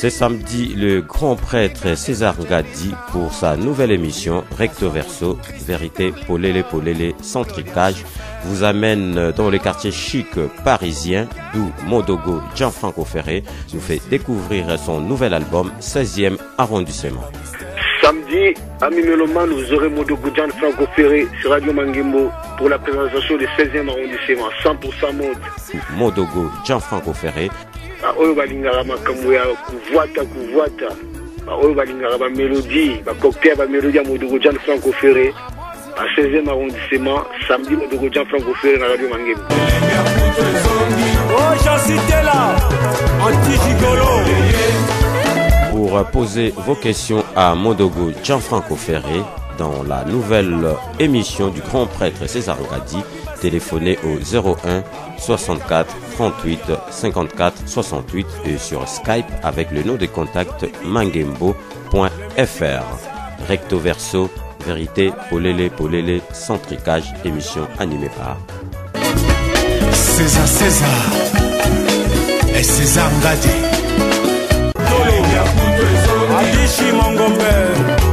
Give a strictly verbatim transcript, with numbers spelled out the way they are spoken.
C'est samedi, le grand prêtre César Ngadi, pour sa nouvelle émission Recto Verso, Vérité Polélé Polélé Centricage, vous amène dans les quartiers chics parisiens, d'où Modogo Gianfranco Ferré nous fait découvrir son nouvel album seizième arrondissement. Samedi, amis mélomanes, vous aurez Modogo Gianfranco Ferré sur Radio Mangembo pour la présentation du seizième arrondissement, cent pour cent mode. Modogo Gianfranco Ferré. Oyo balingaka makambo ya kuvuata kuvuata, oyo balingaka ba mélodie, ba cocktail ba mélodie ya Modogo Gianfranco Ferré à seizième arrondissement, samedi Modogo Gianfranco Ferré à Radio Mangembo. Oh, j'en cité là, anti-gigolo. Pour poser vos questions à Modogo Gianfranco Ferré dans la nouvelle émission du grand prêtre César Ngadi, téléphonez au zéro un soixante-quatre trente-huit cinquante-quatre soixante-huit et sur Skype avec le nom de contact mangembo point f r. Recto Verso, Vérité Polélé Polélé Centricage, émission animée par César César et César Ngadi. Adishi Mangombe.